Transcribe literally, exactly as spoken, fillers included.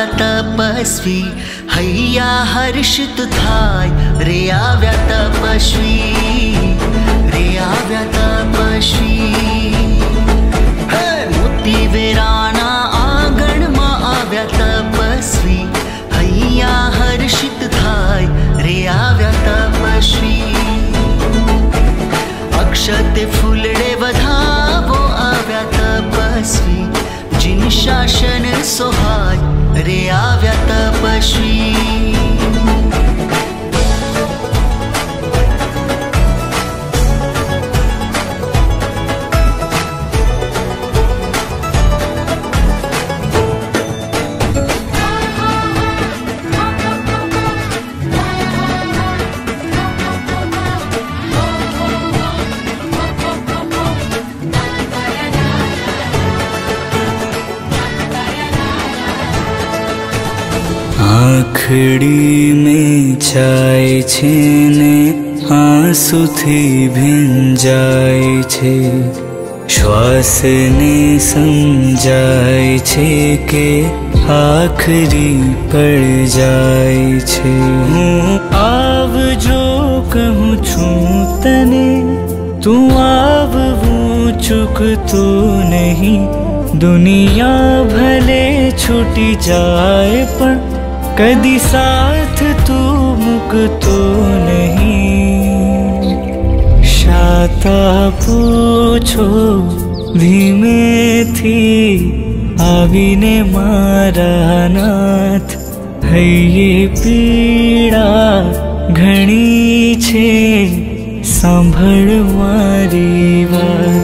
आव्या तपस्वी हैया हर्षित थाय रे आव्या तपस्वी रे आव्या तपस्वी मोती वेराना आंगण मां आव्या तपस्वी हैया हर्षित थाय रे आव्या तपस्वी अक्षते फूलड़े वधावो आव्या तपस्वी जिन शासन सोहाय रे आव्या तपस्वी आँखड़ी में छाय छे ने आंसुथी भींजाय छे श्वास ने समझाय छे के आखरी पड़ जाय छे। हूँ आवजो कहूँ छूं तने तू आववू चूकतो नहीं दुनिया भले छूटी जाए पण कदी साथ तू मुकतो नहीं। शाता पूछो धीमे थी आवीने मारा नाथ है ये पीड़ा घणी छे सांभळ मारी वात।